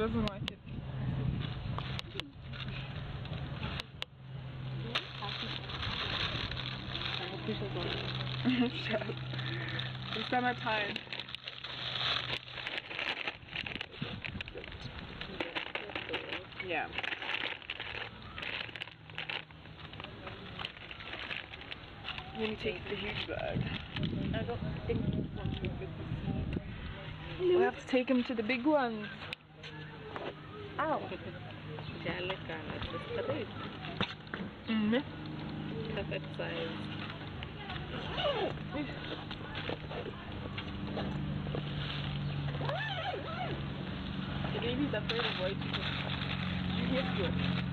doesn't like it. Shut up. It's summertime. Yeah. Let me take the huge bag. I don't think we want to go with this. We'll have to take him to the big ones. Ow. Perfect size. The baby's afraid of white people. You hear